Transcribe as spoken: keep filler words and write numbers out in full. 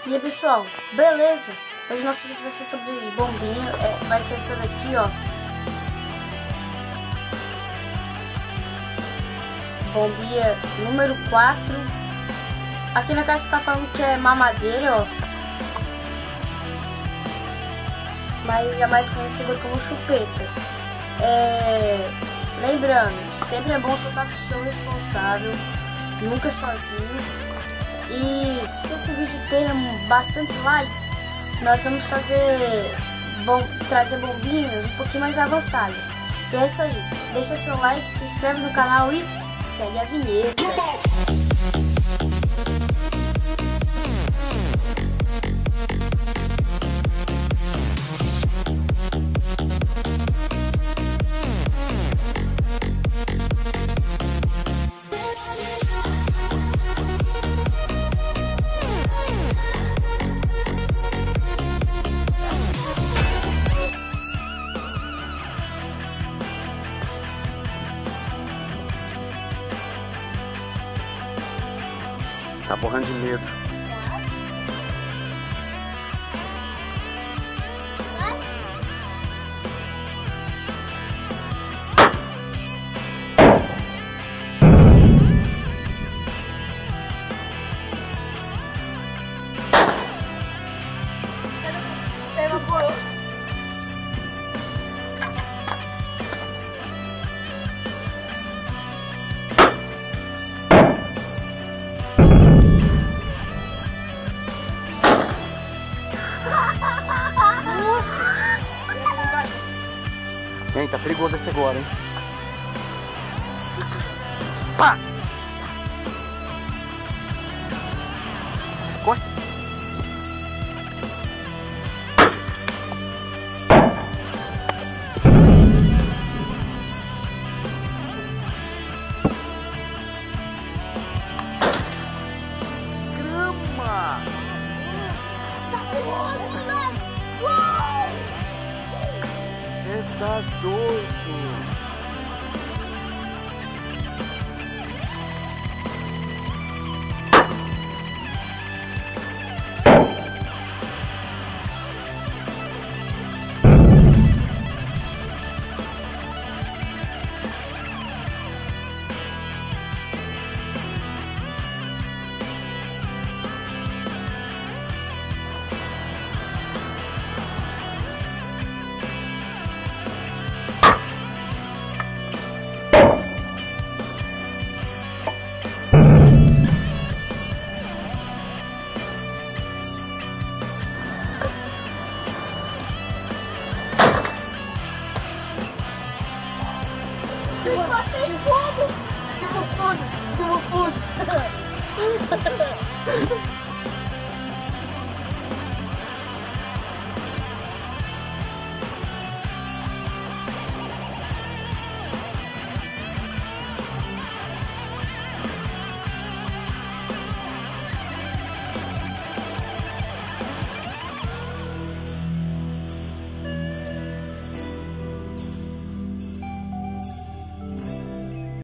E aí pessoal, beleza? Hoje o nosso vídeo vai ser sobre bombinha, é, vai ser essa daqui, ó. Bombinha número quatro. Aqui na caixa tá falando que é mamadeira, ó. Mas é mais conhecida como chupeta. É... Lembrando, sempre é bom soltar com o seu responsável, nunca sozinho. E se esse vídeo tem bastante likes, nós vamos fazer bom, trazer bombinhas um pouquinho mais avançadas. Então é isso aí, deixa seu like, se inscreve no canal e segue a vinheta. Tá morrendo de medo. Hein, tá perigoso esse agora, hein? Pá! Corre! Grama! Você tá doido? Tem fogo! Tem fogo! Tem fogo!